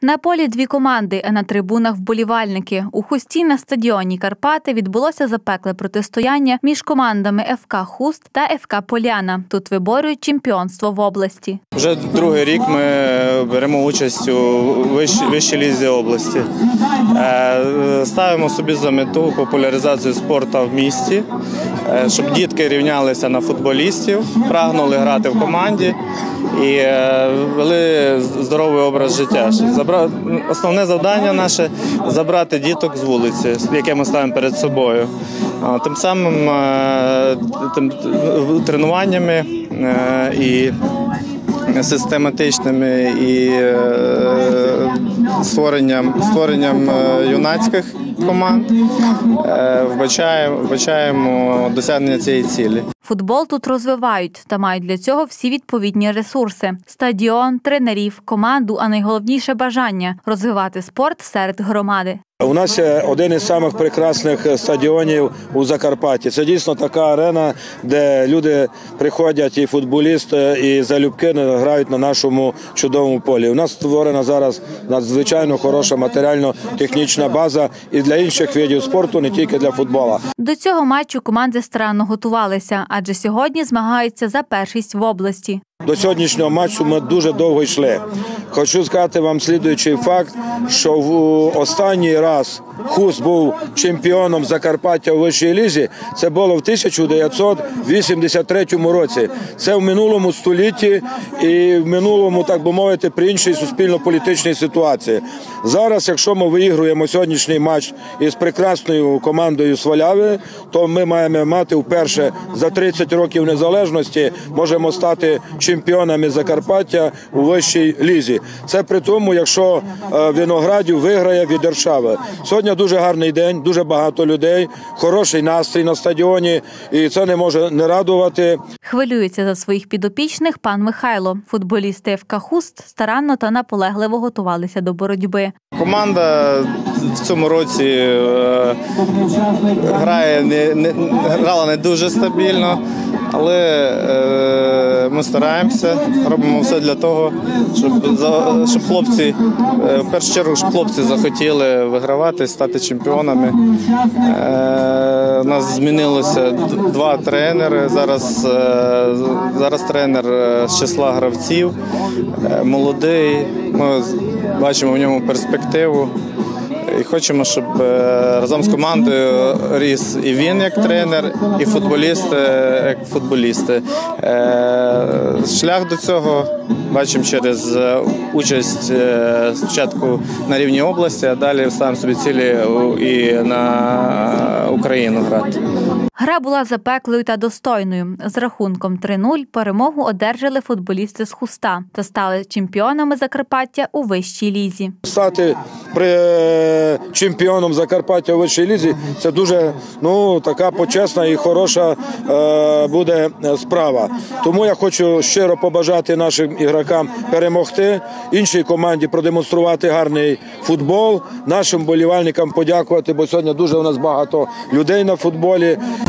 На полі дві команди, а на трибунах вболівальники. У Хусті на стадіоні «Карпати» відбулося запекле протистояння між командами ФК «Хуст» та ФК «Поляна». Тут виборюють чемпіонство в області. Вже другий рік ми беремо участь у вищій лізі області. Ставимо собі за мету популяризацію спорту в місті, щоб дітки рівнялися на футболістів, прагнули грати в команді і вели здоровий образ життя. Основне завдання наше – забрати діток з вулиці, яке ми ставимо перед собою. Тим самим тренуваннями і систематичними і створенням юнацьких команд вбачаємо досягнення цієї цілі. Футбол тут розвивають та мають для цього всі відповідні ресурси – стадіон, тренерів, команду, а найголовніше – бажання – розвивати спорт серед громади. У нас є один із самих прекрасних стадіонів у Закарпатті. Це дійсно така арена, де люди приходять, і футболісти, і залюбки грають на нашому чудовому полі. У нас створена зараз надзвичайно хороша матеріально-технічна база і для інших видів спорту, не тільки для футболу. До цього матчу команди старанно готувалися, адже сьогодні змагаються за першість в області. До сьогоднішнього матчу ми дуже довго йшли. Хочу сказати вам слідуючий факт, що в останній раз Хуст був чемпіоном Закарпаття у вищій лізі. Це було в 1983 році. Це в минулому столітті і в минулому, так би мовити, при іншій суспільно-політичній ситуації. Зараз, якщо ми виіграємо сьогоднішній матч із прекрасною командою Сваляви, то ми маємо мати вперше за 30 років незалежності, можемо стати чемпіонами Закарпаття у вищій лізі. Це при тому, якщо Виноградів виграє від Держави. Сьогодні дуже гарний день, дуже багато людей, хороший настрій на стадіоні, і це не може не радувати. Хвилюється за своїх підопічних пан Михайло. Футболісти ФК «Хуст» старанно та наполегливо готувалися до боротьби. Команда в цьому році грала не дуже стабільно, але ми стараємося, робимо все для того, щоб хлопці, в першу чергу, щоб хлопці захотіли вигравати, стати чемпіонами. У нас змінилося два тренери. Зараз тренер з числа гравців, молодий. Ми бачимо в ньому перспективу. І хочемо, щоб разом з командою ріс і він як тренер, і футболісти як футболісти. Шлях до цього бачимо через участь спочатку на рівні області, а далі ставимо собі цілі і на Україну грати. Гра була запеклою та достойною. З рахунком 3-0 перемогу одержали футболісти з Хуста та стали чемпіонами Закарпаття у вищій лізі. Стати чемпіоном Закарпаття у вищій лізі – це дуже така почесна і хороша буде справа. Тому я хочу щиро побажати нашим ігрокам перемогти, іншій команді продемонструвати гарний футбол, нашим вболівальникам подякувати, бо сьогодні дуже у нас багато людей на футболі.